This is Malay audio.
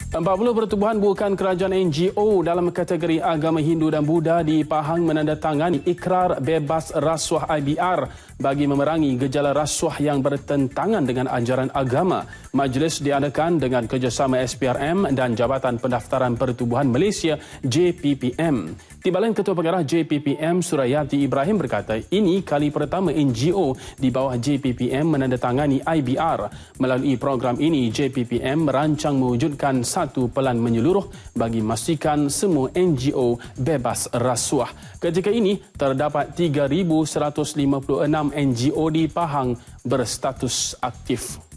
40 pertubuhan bukan kerajaan NGO dalam kategori agama Hindu dan Buddha di Pahang menandatangani ikrar bebas rasuah IBR bagi memerangi gejala rasuah yang bertentangan dengan ajaran agama. Majlis diadakan dengan kerjasama SPRM dan Jabatan Pendaftaran Pertubuhan Malaysia JPPM. Timbalan Ketua Pengarah JPPM Surayati Ibrahim berkata ini kali pertama NGO di bawah JPPM menandatangani IBR. Melalui program ini, JPPM merancang mewujudkan satu pelan menyeluruh bagi memastikan semua NGO bebas rasuah. Ketika ini, terdapat 3,156 NGO di Pahang berstatus aktif.